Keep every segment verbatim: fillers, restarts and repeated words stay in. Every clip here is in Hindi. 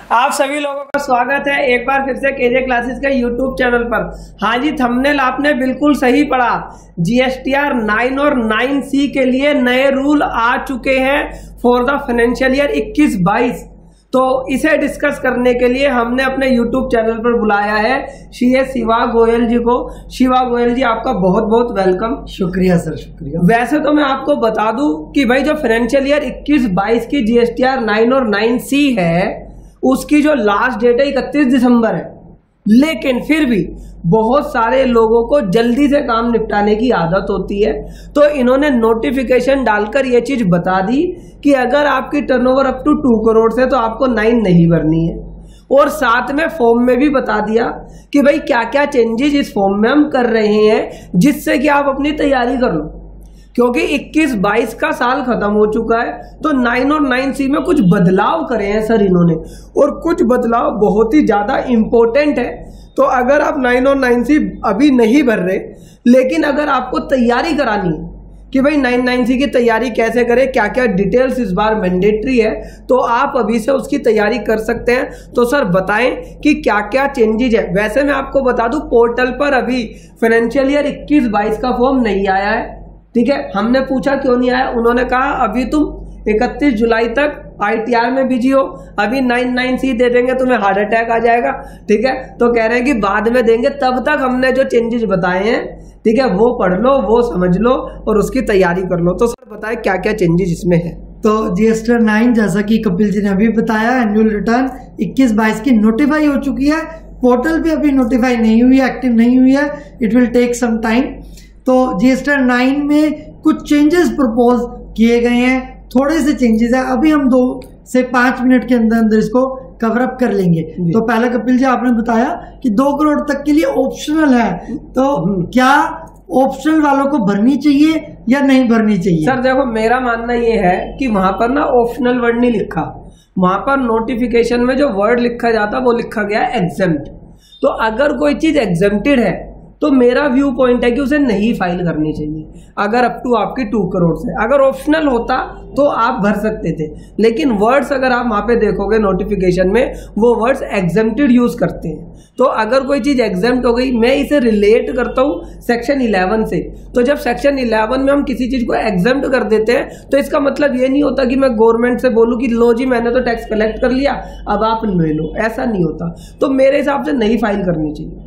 आप सभी लोगों का स्वागत है एक बार फिर से केजे क्लासेस के यूट्यूब चैनल पर। हाँ जी, थंबनेल आपने बिल्कुल सही पढ़ा। जीएसटीआर नाइन और नाइन सी के लिए नए रूल आ चुके हैं फॉर द फाइनेंशियल ईयर इक्कीस बाईस। तो इसे डिस्कस करने के लिए हमने अपने यूट्यूब चैनल पर बुलाया है सी शिवा गोयल जी को। शिवा गोयल जी, आपका बहुत बहुत वेलकम। शुक्रिया सर, शुक्रिया। वैसे तो मैं आपको बता दूं कि भाई जो फाइनेंशियल ईयर इक्कीस बाईस की जीएसटीआर नाइन और नाइन सी है उसकी जो लास्ट डेट है इकतीस दिसंबर है, लेकिन फिर भी बहुत सारे लोगों को जल्दी से काम निपटाने की आदत होती है। तो इन्होंने नोटिफिकेशन डालकर यह चीज बता दी कि अगर आपकी turnover up to two crore से तो आपको नाइन नहीं भरनी है, और साथ में फॉर्म में भी बता दिया कि भाई क्या क्या चेंजेस इस फॉर्म में हम कर रहे हैं जिससे कि आप अपनी तैयारी कर लो, क्योंकि इक्कीस बाईस का साल खत्म हो चुका है। तो नाइन और नाइन सी में कुछ बदलाव करे हैं सर इन्होंने, और कुछ बदलाव बहुत ही ज्यादा इंपॉर्टेंट है। तो अगर आप नाइन और नाइन सी अभी नहीं भर रहे, लेकिन अगर आपको तैयारी करानी है कि भाई नाइन नाइन सी की तैयारी कैसे करें, क्या क्या डिटेल्स इस बार मैंडेटरी है, तो आप अभी से उसकी तैयारी कर सकते हैं। तो सर बताएं कि क्या क्या चेंजेज है। वैसे मैं आपको बता दूं, पोर्टल पर अभी फाइनेंशियल ईयर इक्कीस बाईस का फॉर्म नहीं आया है, ठीक है। हमने पूछा क्यों नहीं आया, उन्होंने कहा अभी तुम इकतीस जुलाई तक आईटीआर में बिजी हो, अभी नाइन नाइन सी दे देंगे तुम्हें हार्ट अटैक आ जाएगा, ठीक है। तो कह रहे हैं कि बाद में देंगे, तब तक हमने जो चेंजेस बताए हैं, ठीक है, वो पढ़ लो, वो समझ लो और उसकी तैयारी कर लो। तो सर बताएं क्या क्या चेंजेस इसमें है। तो जीएसटीआर नाइन, जैसा कि कपिल जी ने अभी बताया, एनुअल रिटर्न इक्कीस बाईस की नोटिफाई हो चुकी है। पोर्टल पे अभी नोटिफाई नहीं हुई है, एक्टिव नहीं हुई है, it will take some time. तो जीएसटीआर नाइन में कुछ चेंजेस प्रपोज किए गए हैं, थोड़े से चेंजेस है, अभी हम दो से पांच मिनट के अंदर अंदर इसको कवर अप कर लेंगे। तो पहले कपिल जी आपने बताया कि दो करोड़ तक के लिए ऑप्शनल है, तो क्या ऑप्शनल वालों को भरनी चाहिए या नहीं भरनी चाहिए? सर देखो, मेरा मानना ये है कि वहां पर ना ऑप्शनल वर्ड नहीं लिखा, वहां पर नोटिफिकेशन में जो वर्ड लिखा जाता वो लिखा गया एग्जेम्प्ट। तो अगर कोई चीज एग्जेम्प्टेड है तो मेरा व्यू पॉइंट है कि उसे नहीं फाइल करनी चाहिए, अगर अप टू आपकी टू करोड़ से। अगर ऑप्शनल होता तो आप भर सकते थे, लेकिन वर्ड्स अगर आप वहां पे देखोगे नोटिफिकेशन में, वो वर्ड्स एग्जेम्प्टेड यूज करते हैं। तो अगर कोई चीज एग्जेम्प्ट हो गई, मैं इसे रिलेट करता हूं सेक्शन इलेवन से। तो जब सेक्शन इलेवन में हम किसी चीज को एग्जेम्प्ट कर देते हैं तो इसका मतलब ये नहीं होता कि मैं गवर्नमेंट से बोलूं कि लो जी मैंने तो टैक्स कलेक्ट कर लिया, अब आप ले लो, ऐसा नहीं होता। तो मेरे हिसाब से नहीं फाइल करनी चाहिए।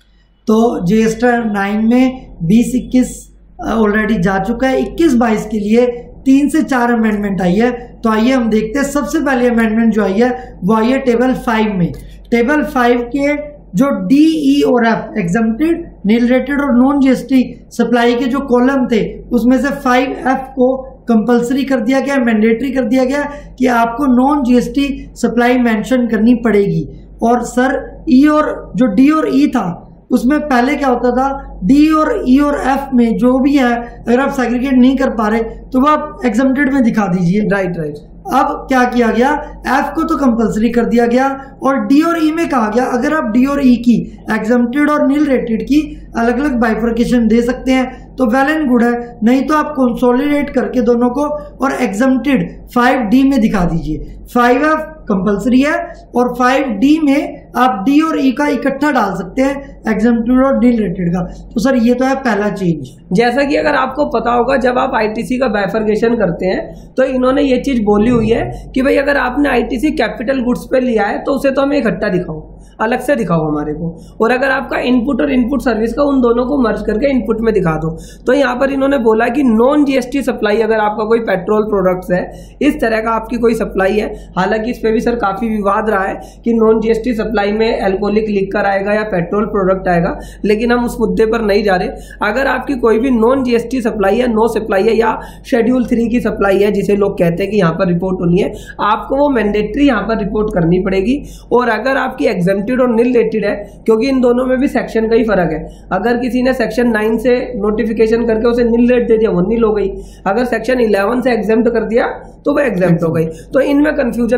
तो जीएसटीआर नाइन में बीस इक्कीस ऑलरेडी जा चुका है, इक्कीस बाईस के लिए तीन से चार अमेंडमेंट आई है। तो आइए हम देखते हैं। सबसे पहले अमेंडमेंट जो आई है वो आई है टेबल फाइव में। टेबल फाइव के जो डी, ई और एफ एग्जम्प्टेड, नील रेटेड और नॉन जीएसटी सप्लाई के जो कॉलम थे, उसमें से फाइव एफ को कंपलसरी कर दिया गया, मैंडेटरी कर दिया गया कि आपको नॉन जीएसटी सप्लाई मेंशन करनी पड़ेगी। और सर ई और जो डी और ई था उसमें पहले क्या होता था, डी और ई और एफ में जो भी है अगर आप सेग्रीगेट नहीं कर पा रहे तो वो आप एग्जम्प्टेड में दिखा दीजिए। Right right. अब क्या किया गया, एफ को तो कंपलसरी कर दिया गया, और डी और ई में कहा गया अगर आप डी और ई की एग्जम्प्टेड और नील रेटेड की अलग अलग बाइफर्केशन दे सकते हैं तो वेल एंड गुड है, नहीं तो आप कंसोलिडेट करके दोनों को और एग्जम्प्टेड फाइव डी में दिखा दीजिए। फाइव एफ कंपलसरी है और फाइव डी में आप डी और ई का इकट्ठा डाल सकते हैं, एग्जम्प्टेड और नील रेटेड का। तो सर ये तो है पहला चेंज। जैसा कि अगर आपको पता होगा, जब आप आईटीसी का बाइफर्केशन करते हैं तो इन्होंने ये चीज बोली हुई है कि भाई अगर आपने आईटीसी कैपिटल गुड्स पे लिया है तो उसे तो हमें इकट्ठा दिखाओ, अलग से दिखाओ हमारे को, और अगर आपका इनपुट और इनपुट सर्विस का उन दोनों को मर्ज करके इनपुट में दिखा दो। तो यहाँ पर इन्होंने बोला कि नॉन जीएसटी सप्लाई, अगर आपका कोई पेट्रोल प्रोडक्ट्स है, इस तरह का आपकी कोई सप्लाई है, हालांकि इस पे भी सर काफी विवाद रहा है कि नॉन जीएसटी सप्लाई में एल्कोहलिक लिकर आएगा या पेट्रोल प्रोडक्ट आएगा, लेकिन हम उस मुद्दे पर नहीं जा रहे। अगर आपकी कोई भी नॉन जीएसटी सप्लाई है, नो सप्लाई है या शेड्यूल थ्री की सप्लाई है, जिसे लोग कहते हैं कि यहाँ पर रिपोर्ट होनी है, आपको वो मैंडेटरी यहाँ पर रिपोर्ट करनी पड़ेगी। और अगर आपकी एग्जेम्प्टेड और नील रेटेड है, क्योंकि इन दोनों में भी सेक्शन का ही फर्क है, अगर किसी ने सेक्शन नाइन से नोटिफिकेशन करके उसे नील रेट दे दिया, वो नील हो गई, अगर सेक्शन इलेवन से एग्जेम्प्ट कर दिया तो वो एग्जेम्प्ट हो गई। तो इनमें कंफ्यूजन रहता है। तो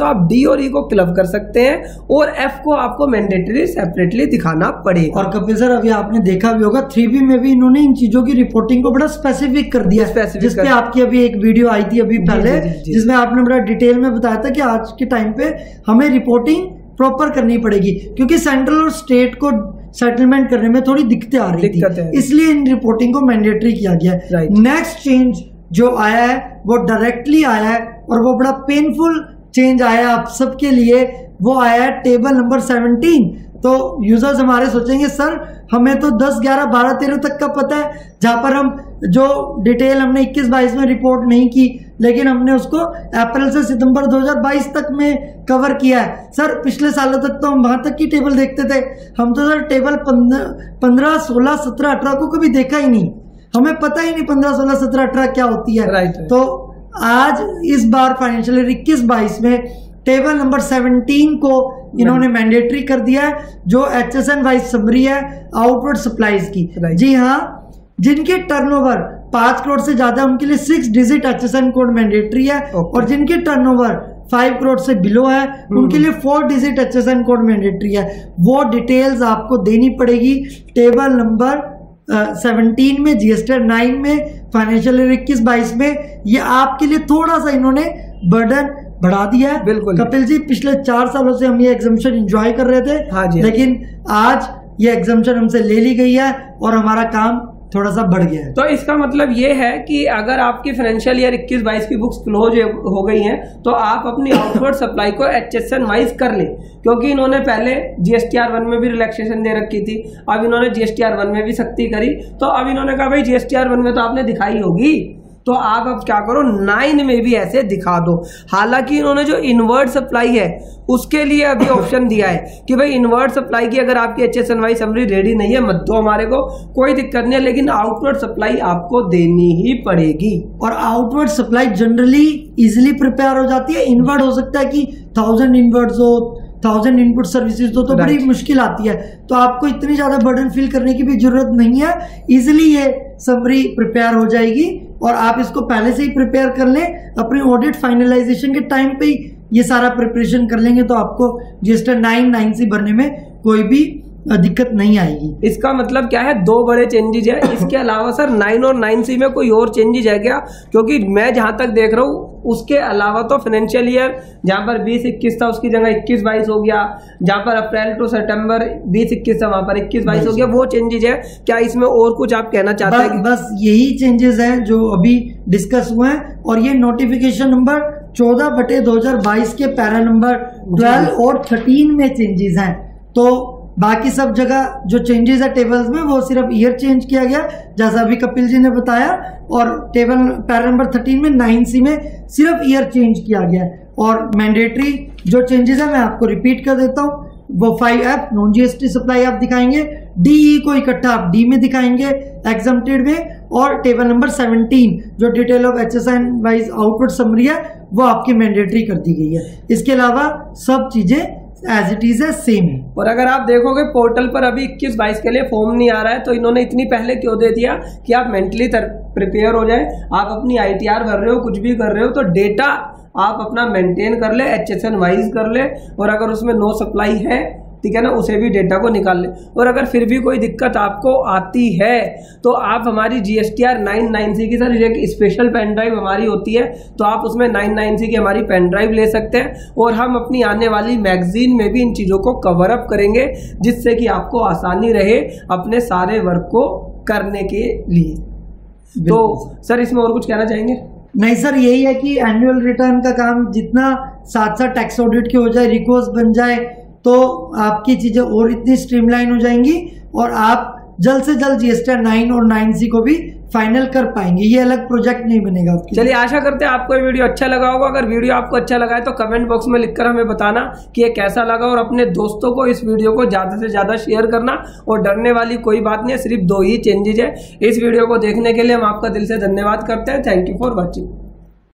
आप डी और ई को क्लब कर सकते हैं और एफ को आपको मैंडेटरी सेपरेटली दिखाना पड़ेगा। और कपिल सर अभी आपने देखा भी होगा थ्री बी में भी इन्होंने इन चीजों की रिपोर्टिंग को बड़ा स्पेसिफिक कर दिया, जिसपे आपकी अभी एक वीडियो आई थी अभी पहले, जिसमें आपने बड़ा डिटेल में बताया था कि आज के टाइम पे हमें रिपोर्टिंग प्रॉपर करनी पड़ेगी, क्योंकि सेंट्रल और स्टेट को सेटलमेंट करने में थोड़ी दिक्कतें आ रही थी, इसलिए इन रिपोर्टिंग को मैंडेटरी किया गया है। नेक्स्ट चेंज जो आया है वो डायरेक्टली आया है और वो बड़ा पेनफुल चेंज आया आप सबके लिए, वो आया है टेबल नंबर सेवनटीन। तो यूजर्स हमारे सोचेंगे सर हमें तो दस, ग्यारह, बारह, तेरह तक का पता है, जहां पर हम जो डिटेल हमने इक्कीस बाईस में रिपोर्ट नहीं की, लेकिन हमने उसको अप्रैल से सितंबर दो हज़ार बाईस तक में कवर किया है। सर पिछले सालों तक तो हम वहां तक की टेबल देखते थे, हम तो सर टेबल पंद्रह, सोलह, सत्रह, अठारह को कभी देखा ही नहीं, हमें पता ही नहीं पंद्रह, सोलह, सत्रह, अठारह क्या होती है। right, right. तो आज इस बार फाइनेंशियल ईयर इक्कीस बाईस में टेबल नंबर सेवनटीन को इन्होंने मैंडेटरी कर दिया है, जो H S N wise summary है आउटवर्ड सप्लाईज की। right. जी हाँ, जिनके टर्नओवर पांच करोड़ से ज्यादा उनके लिए six digit H S N code mandatory है, okay. और जिनके टर्नओवर फाइव करोड़ से बिलो है उनके लिए four digit H S N code mandatory है। वो डिटेल्स आपको देनी पड़ेगी टेबल नंबर सेवनटीन में, जीएसटी नाइन में, फाइनेंशियल ईयर इक्कीस बाईस में। ये आपके लिए थोड़ा सा इन्होंने बर्डन बढ़ा दिया है। बिल्कुल कपिल जी, पिछले चार सालों से हम ये एग्जम्पशन एंजॉय कर रहे थे, हाँ जी, लेकिन आज ये एग्जम्पशन हमसे ले ली गई है और हमारा काम थोड़ा सा बढ़ गया है। तो इसका मतलब ये है कि अगर आपकी फाइनेंशियल ईयर इक्कीस बाईस की बुक्स क्लोज हो गई हैं तो आप अपनी आउटवर्ड सप्लाई को एचएसएन वाइज कर लें, क्योंकि इन्होंने पहले जीएसटीआर वन में भी रिलैक्सेशन दे रखी थी, अब इन्होंने जीएसटीआर वन में भी सख्ती करी, तो अब इन्होंने कहा भाई जीएसटीआर वन में तो आपने दिखाई होगी, तो आप अब क्या करो नाइन में भी ऐसे दिखा दो। हालांकि इन्होंने जो इनवर्ट सप्लाई है उसके लिए अभी ऑप्शन दिया है कि भाई इनवर्ट सप्लाई की अगर आपकी एचएसएन वाई समरी रेडी नहीं है मत दो, हमारे को कोई दिक्कत नहीं है, लेकिन आउटवर्ड सप्लाई आपको देनी ही पड़ेगी। और outward supply generally easily prepare हो जाती है, इनवर्ट हो सकता है कि थाउजेंड इनवर्ट्स हो, थाउजेंड इनपुट सर्विसेज हो, तो बड़ी मुश्किल आती है, तो आपको इतनी ज्यादा बर्डन फील करने की भी जरूरत नहीं है, इजिली ये समरी प्रिपेयर हो जाएगी और आप इसको पहले से ही प्रिपेयर कर लें, अपने ऑडिट फाइनलाइजेशन के टाइम पे ही ये सारा प्रिपरेशन कर लेंगे तो आपको जीएसटी नाइन नाइन सी भरने में कोई भी दिक्कत नहीं आएगी। इसका मतलब क्या है, दो बड़े चेंजेस है। इसके अलावा सर नाइन और नाइन सी में कोई और चेंजेस है क्या? क्योंकि मैं जहां तक देख रहा हूँ उसके अलावा तो फाइनेंशियल ईयर जहां पर बीस इक्कीस था उसकी जगह इक्कीस बाईस हो गया, जहां पर अप्रैल टू सितंबर बीस इक्कीस था वहां पर इक्कीस बाईस हो गया, वो चेंजेस है क्या? इसमें और कुछ आप कहना चाहते हैं? बस, बस यही चेंजेस हैं जो अभी डिस्कस हुए हैं, और ये नोटिफिकेशन नंबर चौदह बटे दो हजार बाईस के पैरा नंबर ट्वेल्व और थर्टीन में चेंजेस हैं। तो बाकी सब जगह जो चेंजेस है टेबल्स में वो सिर्फ ईयर चेंज किया गया, जैसा अभी कपिल जी ने बताया, और टेबल पैरा नंबर थर्टीन में नाइन सी में सिर्फ ईयर चेंज किया गया है। और मैंडेटरी जो चेंजेस है मैं आपको रिपीट कर देता हूँ, वो five F non GST supply आप दिखाएंगे, डीई को इकट्ठा आप डी में दिखाएंगे एग्जम्प्टेड में, और टेबल नंबर सेवनटीन जो detail of HSN wise output summary है वो आपकी मैंडेटरी कर दी गई है। इसके अलावा सब चीजें एज इट इज है सेम है। और अगर आप देखोगे पोर्टल पर अभी इक्कीस बाईस के लिए फॉर्म नहीं आ रहा है, तो इन्होंने इतनी पहले क्यों दे दिया कि आप मेंटली प्रिपेयर हो जाए, आप अपनी आईटीआर भर रहे हो, कुछ भी कर रहे हो, तो डेटा आप अपना मेंटेन कर ले, एचएसएन वाइज कर ले, और अगर उसमें नो सप्लाई है ठीक है ना, उसे भी डेटा को निकाल ले। और अगर फिर भी कोई दिक्कत आपको आती है तो आप हमारी जीएसटीआर नाइन नाइन सी की सर एक स्पेशल पेन ड्राइव हमारी होती है, तो आप उसमें नाइन नाइन सी की हमारी पेन ड्राइव ले सकते हैं, और हम अपनी आने वाली मैगजीन में भी इन चीज़ों को कवर अप करेंगे, जिससे कि आपको आसानी रहे अपने सारे वर्क को करने के लिए। तो सर इसमें और कुछ कहना चाहेंगे? नहीं सर, यही है कि एनुअल रिटर्न का काम जितना साथ साथ टैक्स ऑडिट के हो जाए, रिकॉर्ड्स बन जाए, तो आपकी चीजें और इतनी स्ट्रीमलाइन हो जाएंगी और आप जल्द से जल्द जीएसटी नाइन और नाइन सी को भी फाइनल कर पाएंगे। ये अलग प्रोजेक्ट नहीं बनेगा। चलिए आशा करते हैं आपको ये वीडियो अच्छा लगा होगा। अगर वीडियो आपको अच्छा लगा है तो कमेंट बॉक्स में लिखकर हमें बताना कि ये कैसा लगा, और अपने दोस्तों को इस वीडियो को ज्यादा से ज्यादा शेयर करना। और डरने वाली कोई बात नहीं है, सिर्फ दो ही चेंजेस है। इस वीडियो को देखने के लिए हम आपका दिल से धन्यवाद करते हैं। Thank you for watching.